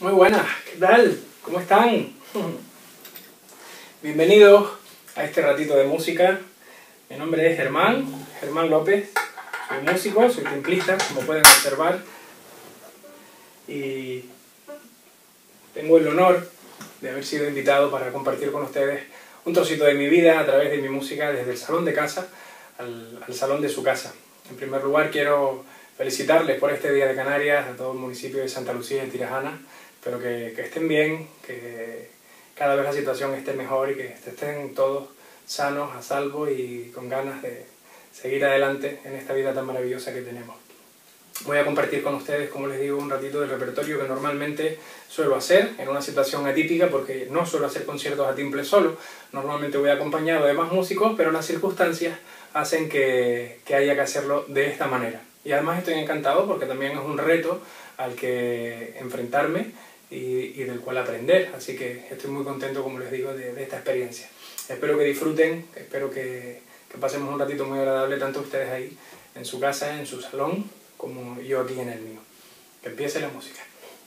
Muy buenas, ¿qué tal? ¿Cómo están? Bienvenidos a este ratito de música. Mi nombre es Germán López. Soy músico, soy templista, como pueden observar. Y tengo el honor de haber sido invitado para compartir con ustedes un trocito de mi vida a través de mi música, desde el salón de casa al salón de su casa. En primer lugar, quiero felicitarles por este Día de Canarias a todo el municipio de Santa Lucía y Tirajana. Espero que estén bien, que cada vez la situación esté mejor y que estén todos sanos, a salvo y con ganas de seguir adelante en esta vida tan maravillosa que tenemos. Voy a compartir con ustedes, como les digo, un ratito del repertorio que normalmente suelo hacer en una situación atípica, porque no suelo hacer conciertos a timple solo. Normalmente voy acompañado de más músicos, pero las circunstancias hacen que haya que hacerlo de esta manera. Y además estoy encantado porque también es un reto al que enfrentarme y del cual aprender. Así que estoy muy contento, como les digo, de esta experiencia. Espero que disfruten, espero que pasemos un ratito muy agradable, tanto ustedes ahí en su casa, en su salón, como yo aquí en el mío. Que empiece la música.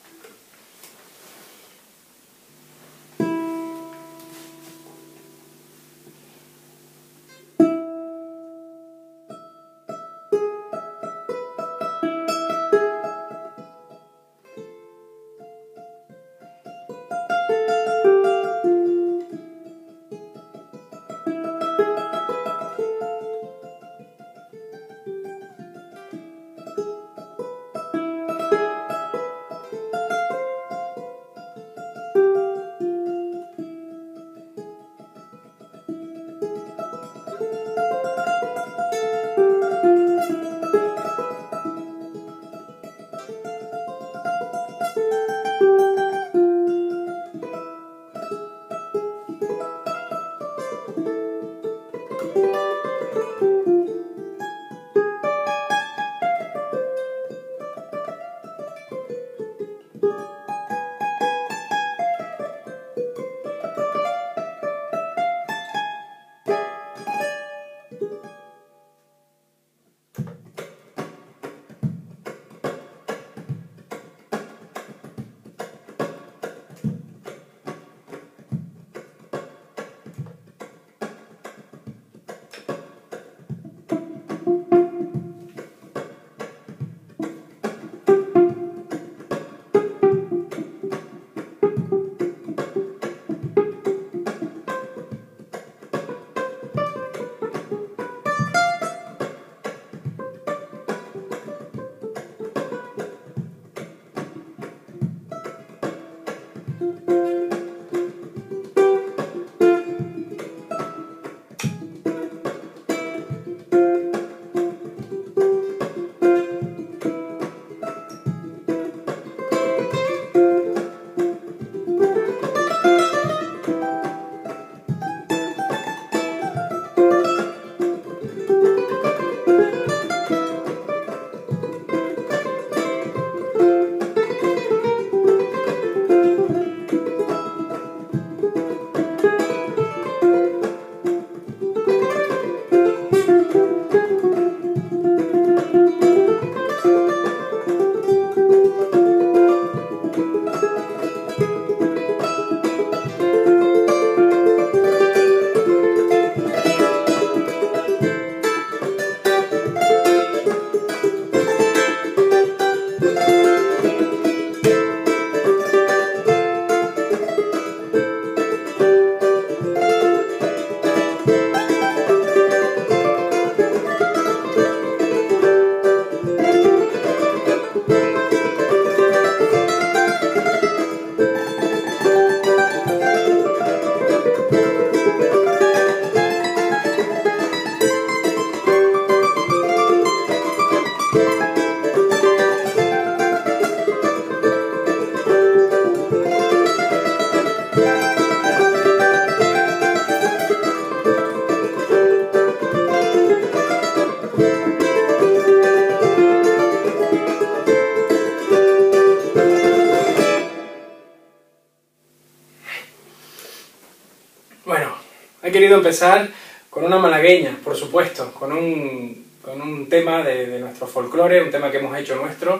He querido empezar con una malagueña, por supuesto, con un tema de nuestro folclore, un tema que hemos hecho nuestro,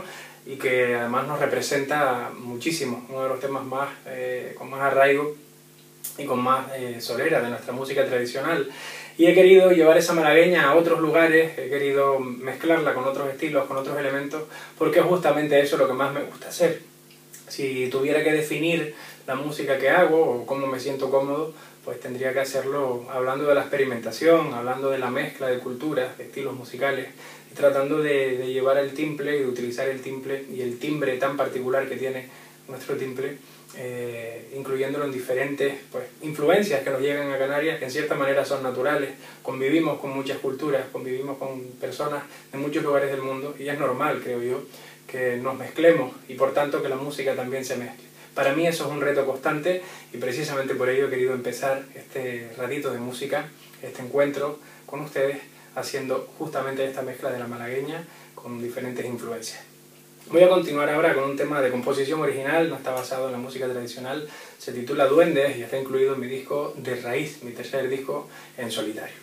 y que además nos representa muchísimo, uno de los temas más, con más arraigo y con más solera de nuestra música tradicional. Y he querido llevar esa malagueña a otros lugares, he querido mezclarla con otros estilos, con otros elementos, porque es justamente eso lo que más me gusta hacer. Si tuviera que definir la música que hago o cómo me siento cómodo, pues tendría que hacerlo hablando de la experimentación, hablando de la mezcla de culturas, de estilos musicales, y tratando de llevar el timple y de utilizar el timple y el timbre tan particular que tiene nuestro timple, incluyéndolo en diferentes influencias que nos llegan a Canarias, que en cierta manera son naturales. Convivimos con muchas culturas, convivimos con personas de muchos lugares del mundo, y es normal, creo yo, que nos mezclemos y por tanto que la música también se mezcle. Para mí eso es un reto constante y precisamente por ello he querido empezar este ratito de música, este encuentro con ustedes, haciendo justamente esta mezcla de la malagueña con diferentes influencias. Voy a continuar ahora con un tema de composición original, no está basado en la música tradicional, se titula Duendes y está incluido en mi disco De Raíz, mi tercer disco en solitario.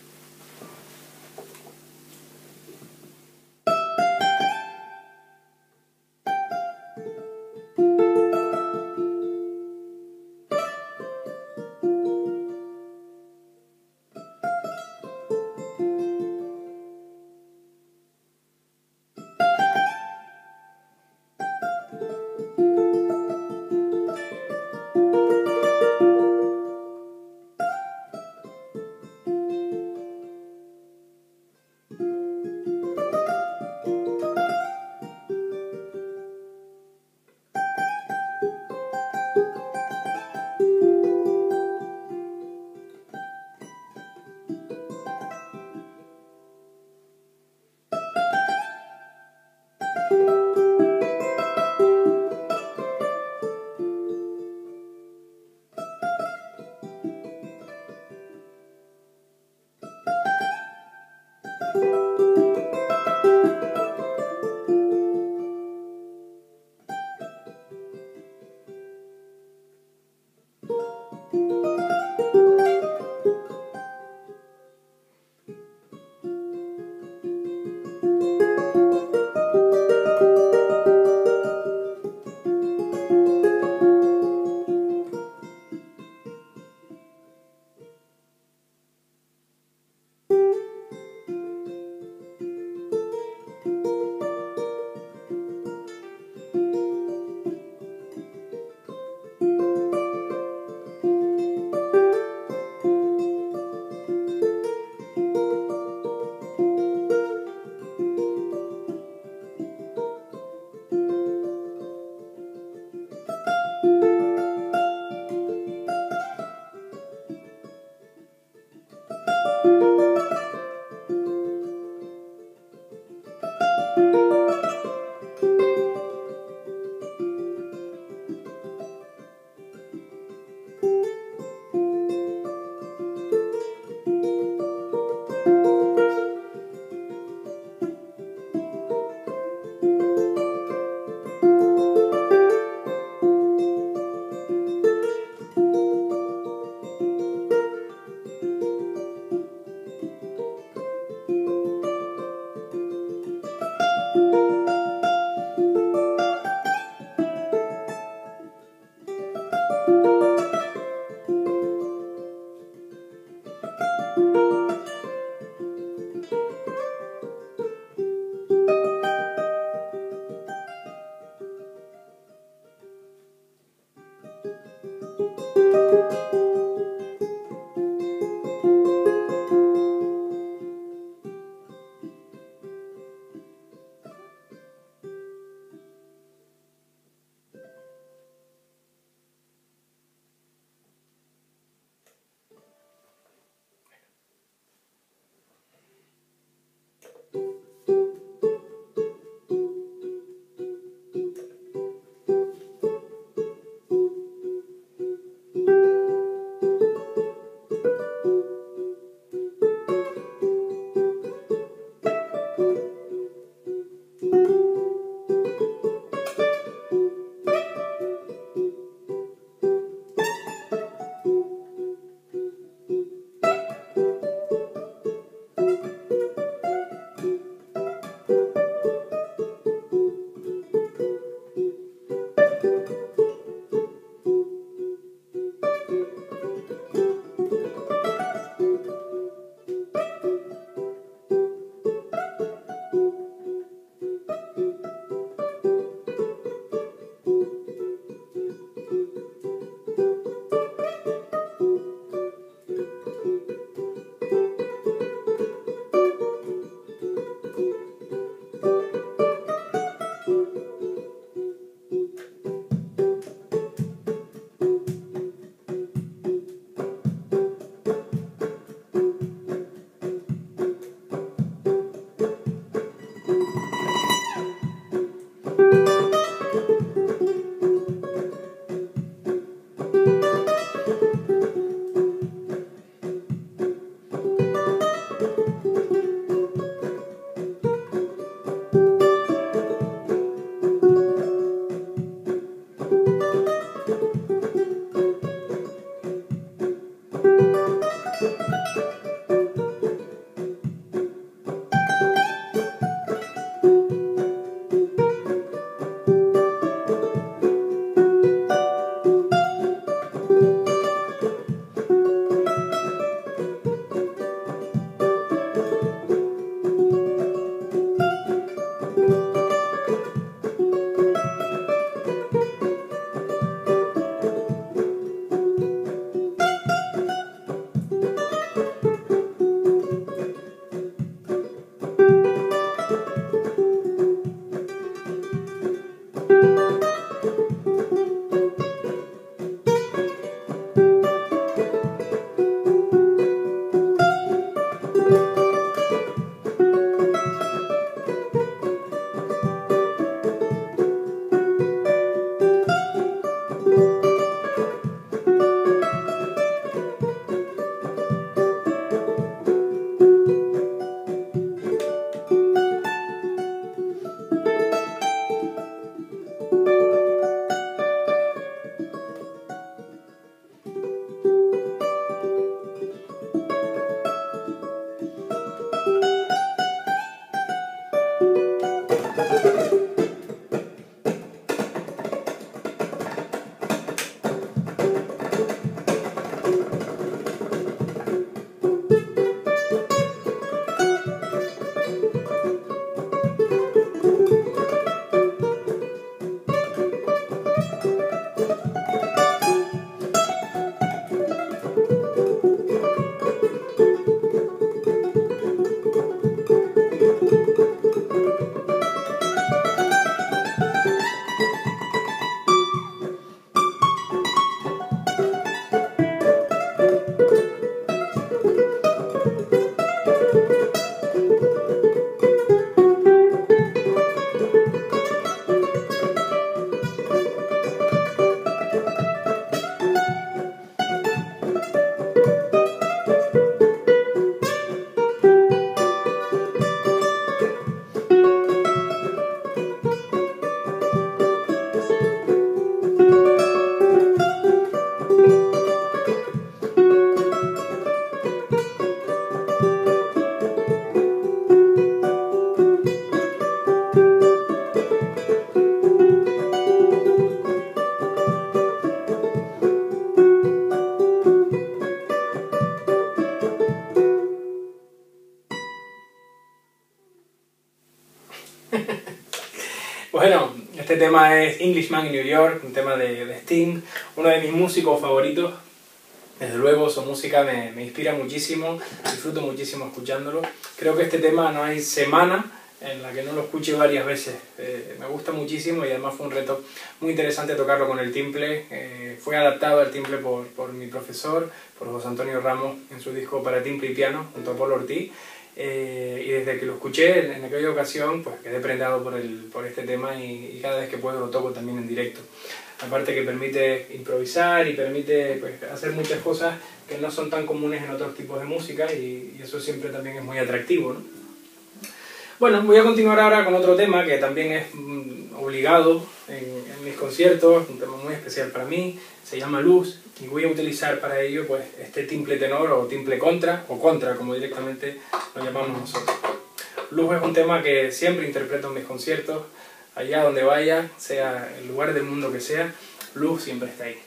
Bueno, este tema es Englishman in New York, un tema de Sting, uno de mis músicos favoritos. Desde luego su música me inspira muchísimo, disfruto muchísimo escuchándolo. Creo que este tema no hay semana en la que no lo escuche varias veces. Me gusta muchísimo y además fue un reto muy interesante tocarlo con el timple. Fue adaptado al timple por mi profesor, por José Antonio Ramos, en su disco para timple y piano, junto a Polo Ortiz. Y desde que lo escuché en aquella ocasión, pues quedé prendado por este tema y cada vez que puedo lo toco también en directo. Aparte que permite improvisar y permite pues, hacer muchas cosas que no son tan comunes en otros tipos de música y eso siempre también es muy atractivo, ¿no? Bueno, voy a continuar ahora con otro tema que también es obligado en mis conciertos, un tema muy especial para mí, se llama Luz, y voy a utilizar para ello pues, este timple tenor o timple contra, o contra como directamente lo llamamos nosotros. Luz es un tema que siempre interpreto en mis conciertos, allá donde vaya, sea el lugar del mundo que sea, Luz siempre está ahí.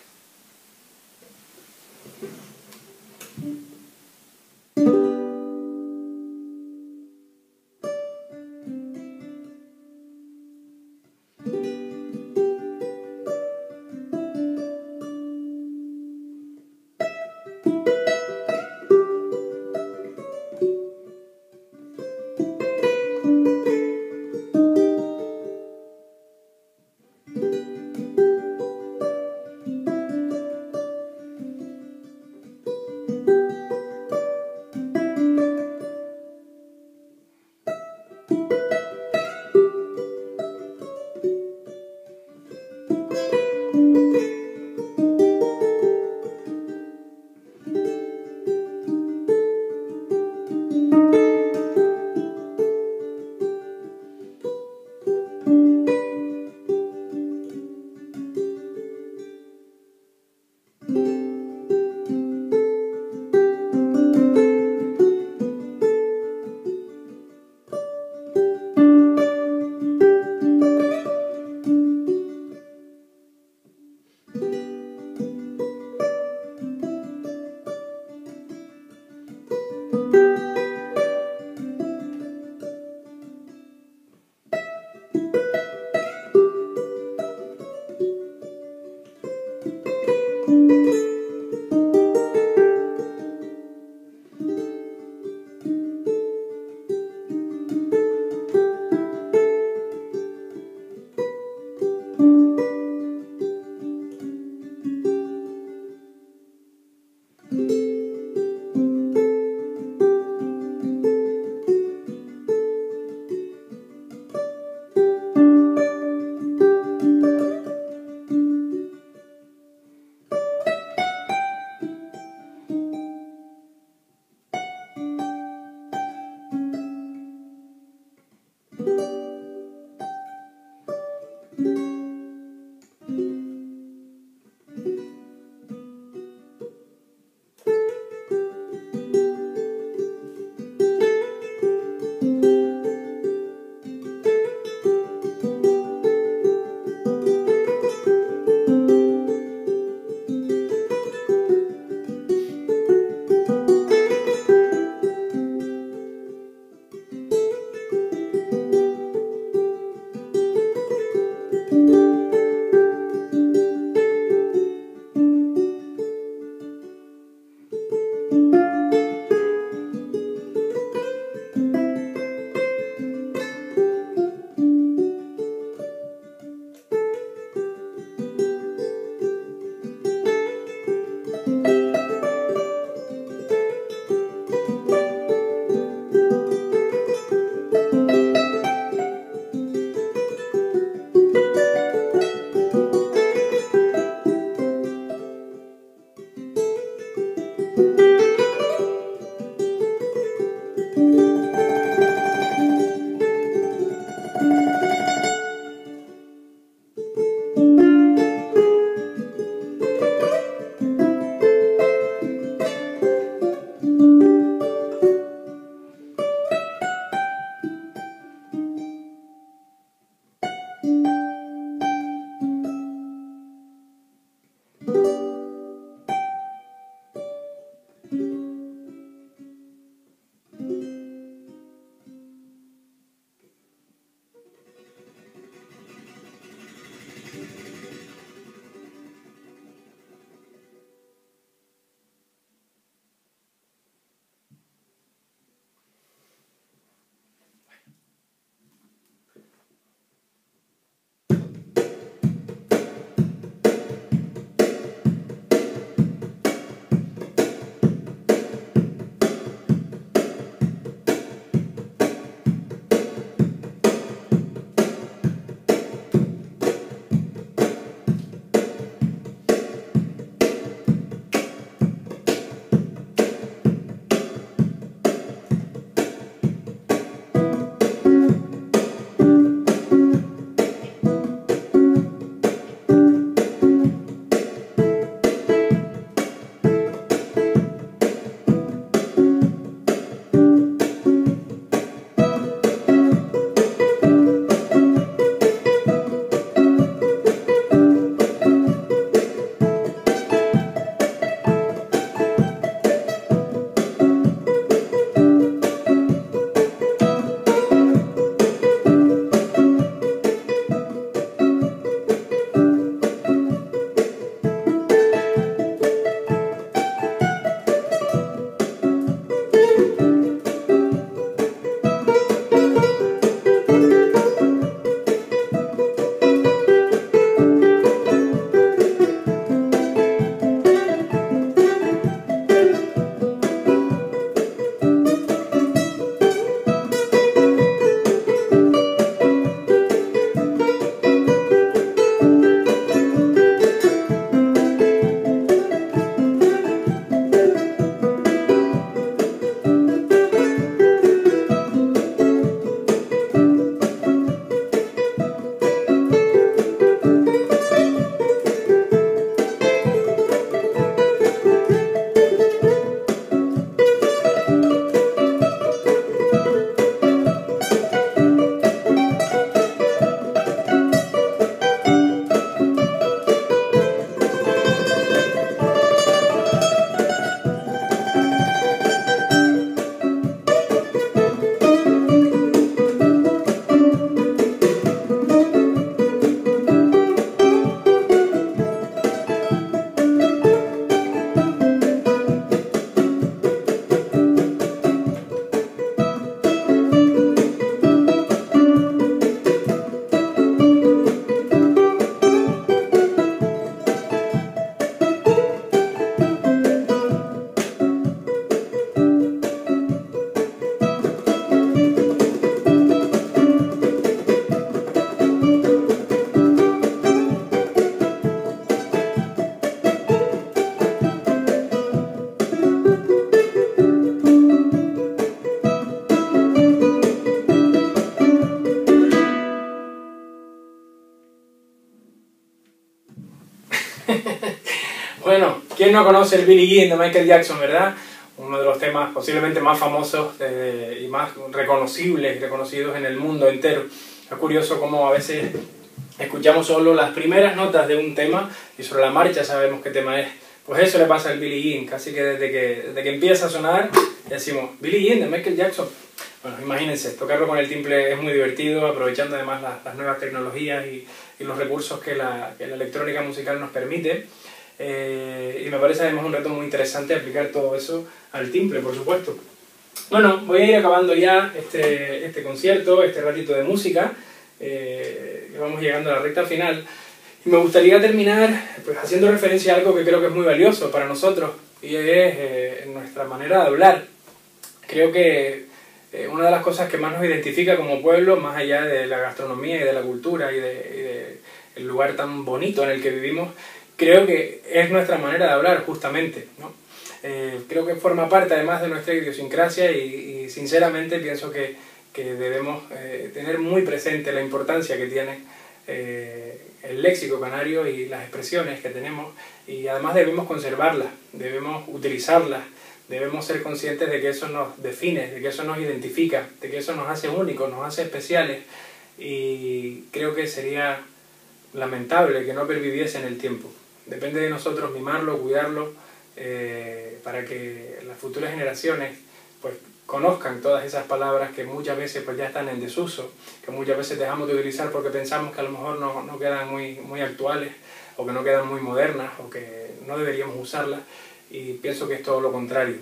Bueno, ¿quién no conoce el Billie Jean de Michael Jackson, verdad? Uno de los temas posiblemente más famosos y más reconocibles y reconocidos en el mundo entero. Es curioso cómo a veces escuchamos solo las primeras notas de un tema y sobre la marcha sabemos qué tema es. Pues eso le pasa al Billie Jean, casi que desde que empieza a sonar decimos Billie Jean de Michael Jackson. Bueno, imagínense, tocarlo con el timbre es muy divertido, aprovechando además las nuevas tecnologías y los recursos que la electrónica musical nos permite. Y me parece además un reto muy interesante aplicar todo eso al timbre, por supuesto. Bueno, voy a ir acabando ya este concierto, este ratito de música. Vamos llegando a la recta final. Y me gustaría terminar pues, haciendo referencia a algo que creo que es muy valioso para nosotros, y es nuestra manera de hablar. Creo que una de las cosas que más nos identifica como pueblo, más allá de la gastronomía y de la cultura y del lugar tan bonito en el que vivimos, creo que es nuestra manera de hablar, justamente, ¿no? Creo que forma parte además de nuestra idiosincrasia y sinceramente pienso que debemos tener muy presente la importancia que tiene el léxico canario y las expresiones que tenemos, y además debemos conservarlas, debemos utilizarlas, debemos ser conscientes de que eso nos define, de que eso nos identifica, de que eso nos hace únicos, nos hace especiales, y creo que sería lamentable que no perviviese en el tiempo. Depende de nosotros mimarlo, cuidarlo, para que las futuras generaciones pues conozcan todas esas palabras que muchas veces pues ya están en desuso, que muchas veces dejamos de utilizar porque pensamos que a lo mejor no quedan muy actuales, o que no quedan muy modernas, o que no deberíamos usarlas, y pienso que es todo lo contrario.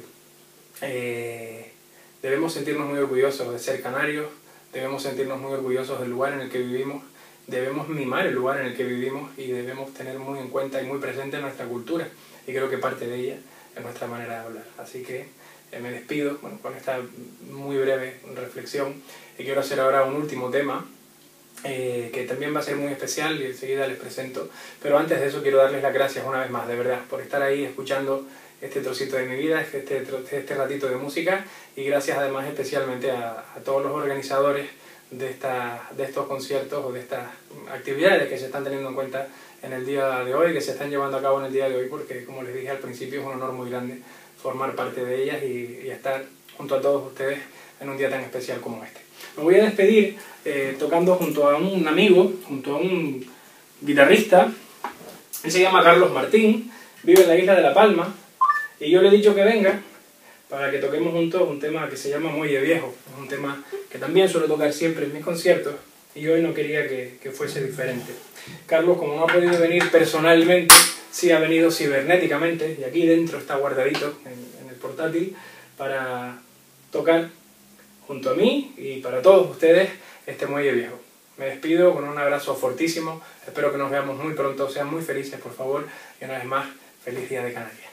Debemos sentirnos muy orgullosos de ser canarios, debemos sentirnos muy orgullosos del lugar en el que vivimos, debemos mimar el lugar en el que vivimos y debemos tener muy en cuenta y muy presente nuestra cultura, y creo que parte de ella es nuestra manera de hablar. Así que me despido con esta muy breve reflexión, y quiero hacer ahora un último tema que también va a ser muy especial y enseguida les presento, pero antes de eso quiero darles las gracias una vez más, de verdad, por estar ahí escuchando este trocito de mi vida, este ratito de música, y gracias además especialmente a todos los organizadores de estos conciertos o de estas actividades que se están teniendo en cuenta en el día de hoy, que se están llevando a cabo en el día de hoy, porque como les dije al principio es un honor muy grande formar parte de ellas y estar junto a todos ustedes en un día tan especial como este. Me voy a despedir tocando junto a un amigo, junto a un guitarrista. Él se llama Carlos Martín, vive en la isla de La Palma, y yo le he dicho que venga para que toquemos juntos un tema que se llama Muelle Viejo. Es un tema que también suelo tocar siempre en mis conciertos, y hoy no quería que fuese diferente. Carlos, como no ha podido venir personalmente, sí ha venido cibernéticamente, y aquí dentro está guardadito en el portátil, para tocar junto a mí y para todos ustedes este Muelle Viejo. Me despido con un abrazo fortísimo, espero que nos veamos muy pronto, sean muy felices por favor, y una vez más, feliz Día de Canarias.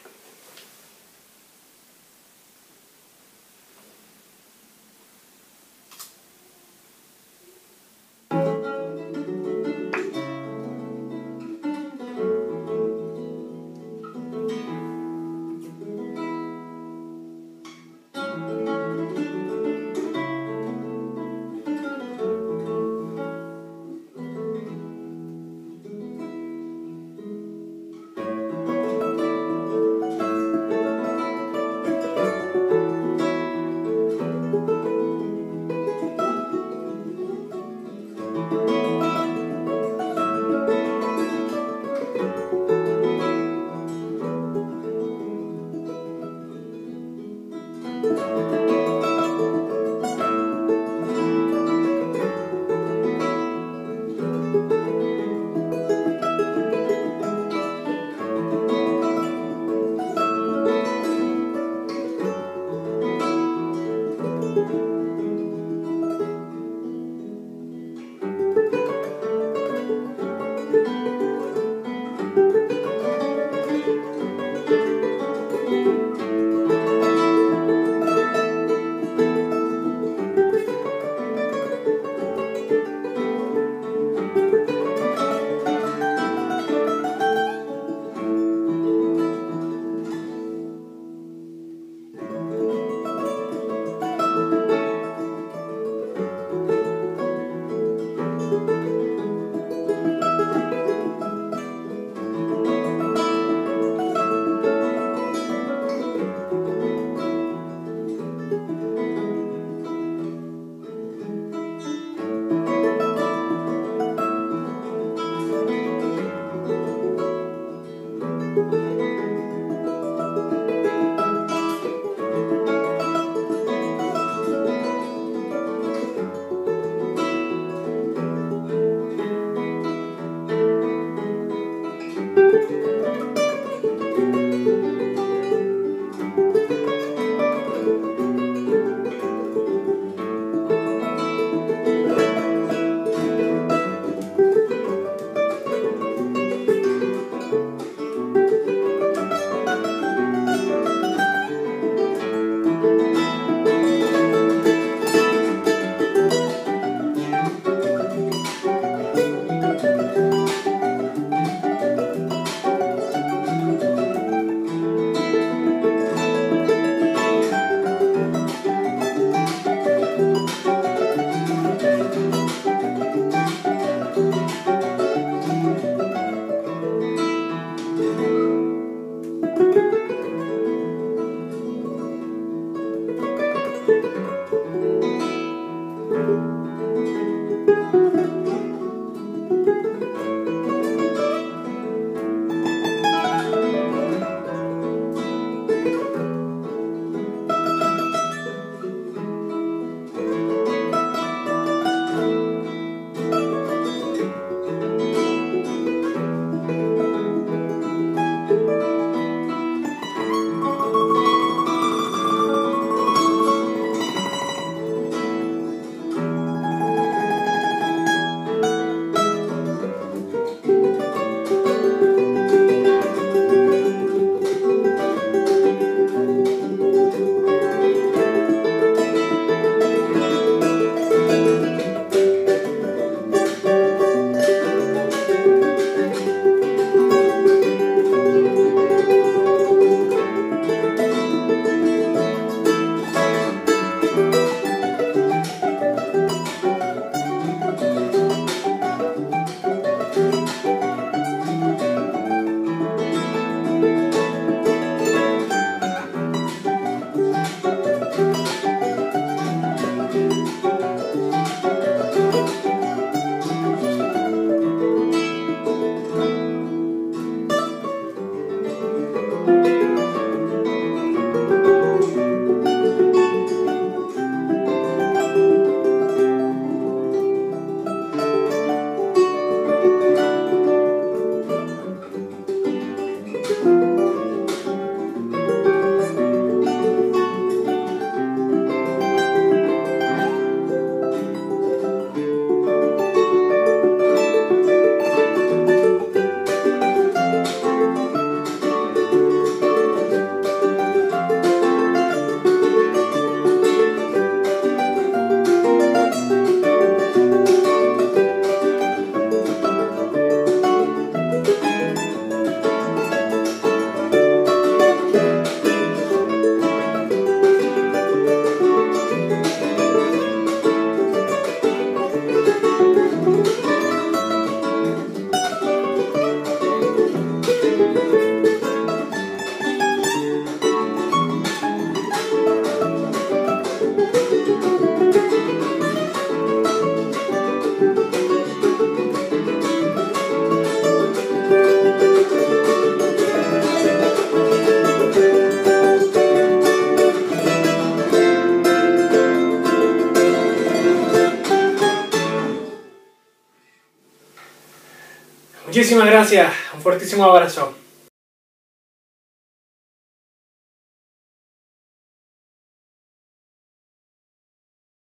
Muchísimas gracias, un fuertísimo abrazo.